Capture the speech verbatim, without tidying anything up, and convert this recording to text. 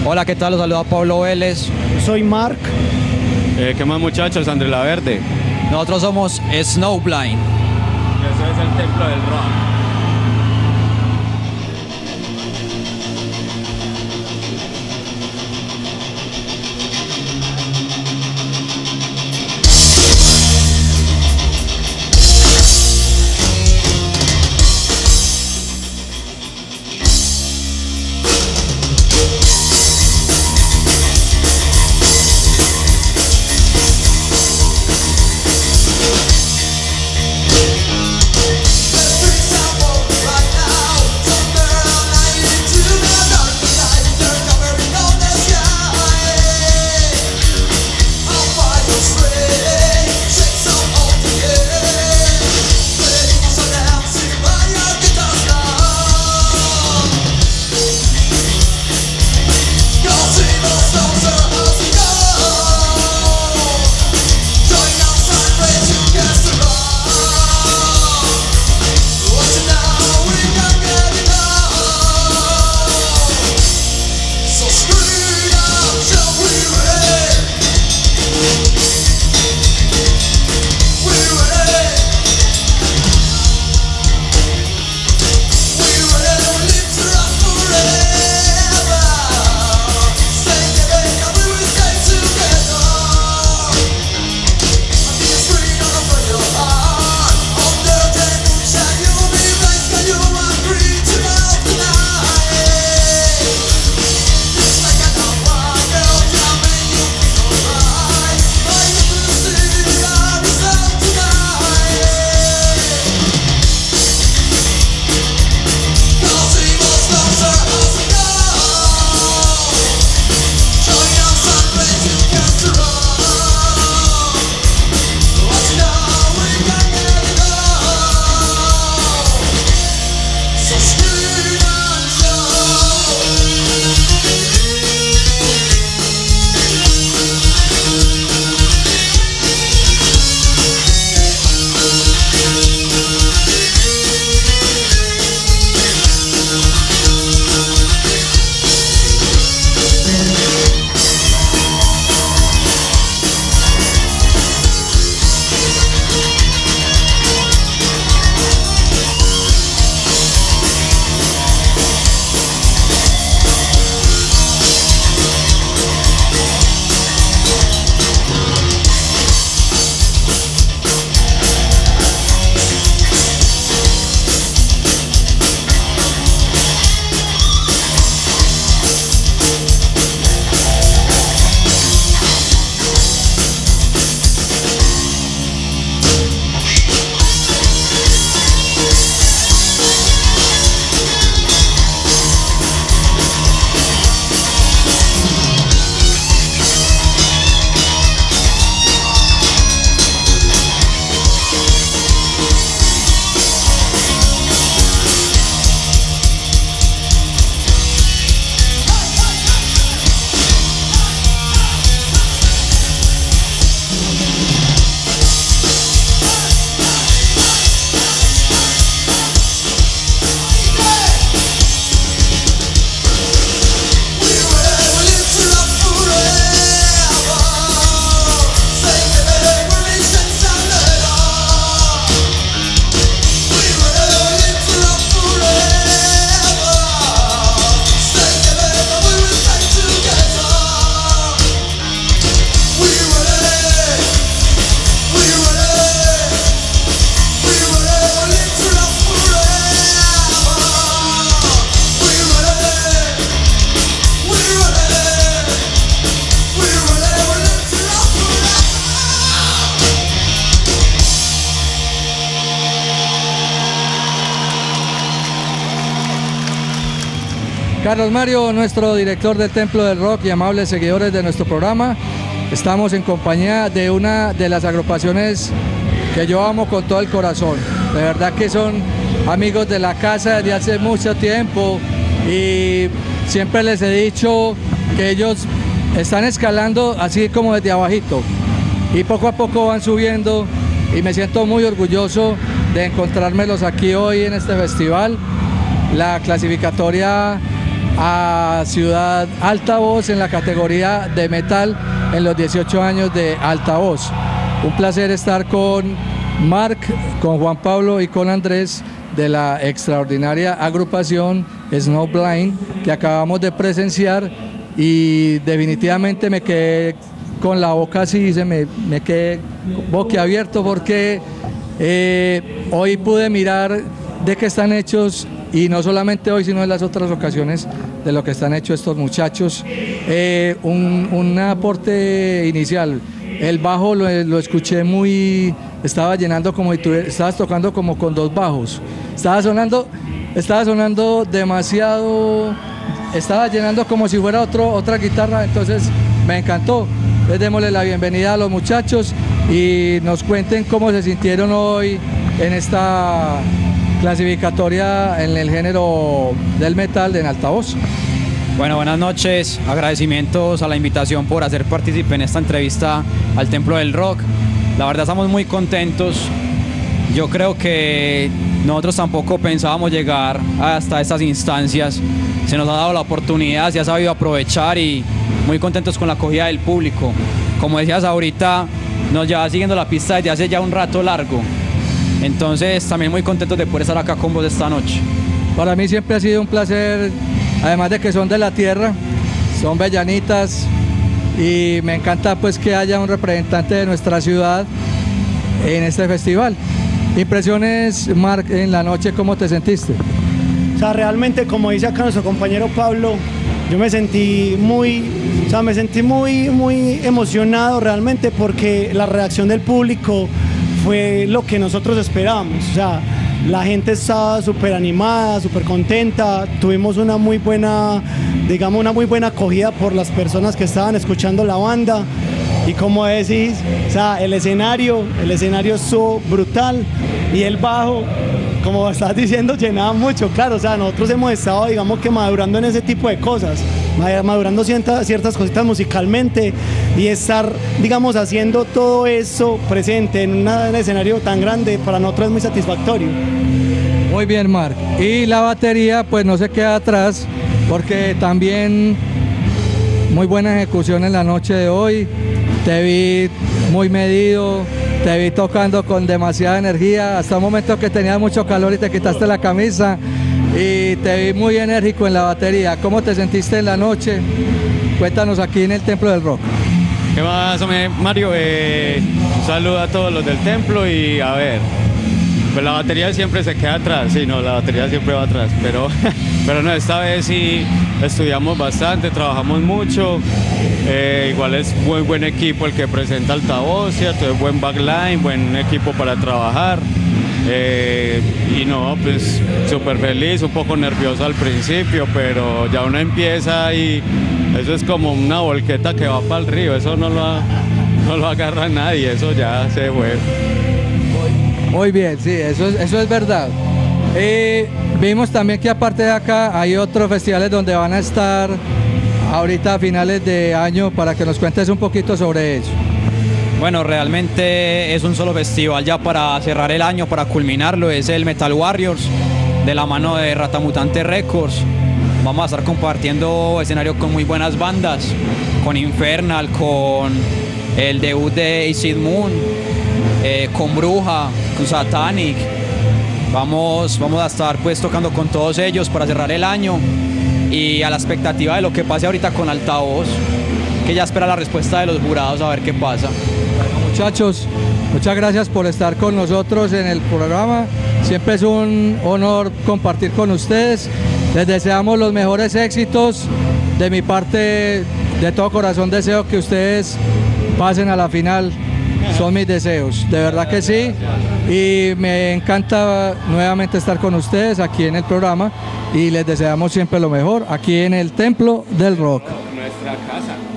Hola, ¿qué tal? Los saluda Pablo Vélez. Soy Mark. Eh, ¿Qué más, muchachos? Andrés Laverde. Nosotros somos Snowblind. Y eso es el Templo del Rock. Carlos Mario, nuestro director del Templo del Rock y amables seguidores de nuestro programa. Estamos en compañía de una de las agrupaciones que yo amo con todo el corazón. De verdad que son amigos de la casa desde hace mucho tiempo y siempre les he dicho que ellos están escalando así como desde abajito y poco a poco van subiendo y me siento muy orgulloso de encontrármelos aquí hoy en este festival. La clasificatoria a Ciudad Altavoz en la categoría de metal en los dieciocho años de Altavoz. Un placer estar con Marc, con Juan Pablo y con Andrés de la extraordinaria agrupación Snowblind que acabamos de presenciar, y definitivamente me quedé con la boca así, se me, me quedé boquiabierto porque eh, hoy pude mirar de qué están hechos, y no solamente hoy sino en las otras ocasiones, de lo que están hechos estos muchachos. Eh, un, un aporte inicial, el bajo lo, lo escuché muy, estaba llenando como si tuviera, estabas tocando como con dos bajos, estaba sonando, estaba sonando demasiado, estaba llenando como si fuera otro, otra guitarra, entonces me encantó. Les démosle la bienvenida a los muchachos y nos cuenten cómo se sintieron hoy en esta clasificatoria en el género del metal en Altavoz. Bueno, buenas noches, agradecimientos a la invitación por hacer partícipe en esta entrevista al Templo del Rock. La verdad estamos muy contentos. Yo creo que nosotros tampoco pensábamos llegar hasta estas instancias. Se nos ha dado la oportunidad, se ha sabido aprovechar y muy contentos con la acogida del público. Como decías ahorita, nos lleva siguiendo la pista desde hace ya un rato largo. Entonces también muy contentos de poder estar acá con vos esta noche. Para mí siempre ha sido un placer, además de que son de la tierra, son bellanitas, y me encanta pues que haya un representante de nuestra ciudad en este festival. Impresiones, Marc, en la noche, ¿cómo te sentiste? O sea, realmente, como dice acá nuestro compañero Pablo, yo me sentí muy, o sea, me sentí muy, muy emocionado realmente, porque la reacción del público fue lo que nosotros esperábamos. O sea, la gente estaba súper animada, súper contenta, tuvimos una muy buena, digamos, una muy buena acogida por las personas que estaban escuchando la banda. Y como decís, o sea, el escenario, el escenario estuvo brutal, y el bajo, como estás diciendo, llenaba mucho. Claro, o sea, nosotros hemos estado, digamos, que madurando en ese tipo de cosas, madurando ciertas, ciertas cositas musicalmente, y estar, digamos, haciendo todo eso presente en una, un escenario tan grande, para nosotros es muy satisfactorio. Muy bien, Marc. Y la batería pues no se queda atrás, porque también muy buena ejecución en la noche de hoy. Te vi muy medido, te vi tocando con demasiada energía, hasta un momento que tenías mucho calor y te quitaste la camisa, y te vi muy enérgico en la batería. ¿Cómo te sentiste en la noche? Cuéntanos aquí en el Templo del Rock. ¿Qué más, Mario? Eh, un saludo a todos los del templo, y a ver, pues la batería siempre se queda atrás, sí, no, la batería siempre va atrás, pero, pero no, esta vez sí estudiamos bastante, trabajamos mucho. Eh, igual es muy buen equipo el que presenta Altavoz, ¿cierto? Es buen backline, buen equipo para trabajar. Eh, y no, pues súper feliz, un poco nervioso al principio, pero ya uno empieza y eso es como una volqueta que va para el río, eso no lo, no lo agarra nadie, eso ya se fue. Muy bien, sí, eso es, eso es verdad. Eh, vimos también que aparte de acá hay otros festivales donde van a estar ahorita a finales de año, para que nos cuentes un poquito sobre eso. Bueno, realmente es un solo festival ya para cerrar el año, para culminarlo, es el Metal Warriors, de la mano de Ratamutante Records. Vamos a estar compartiendo escenario con muy buenas bandas, con Infernal, con el debut de Acid Moon, eh, con Bruja, con Satanic. Vamos, vamos a estar pues tocando con todos ellos para cerrar el año, y a la expectativa de lo que pase ahorita con Altavoz, que ya espera la respuesta de los jurados a ver qué pasa. Bueno, muchachos, muchas gracias por estar con nosotros en el programa. Siempre es un honor compartir con ustedes. Les deseamos los mejores éxitos. De mi parte, de todo corazón deseo que ustedes pasen a la final. Son mis deseos, de verdad que sí. Y me encanta nuevamente estar con ustedes aquí en el programa, y les deseamos siempre lo mejor aquí en el Templo del Rock. Nuestra casa.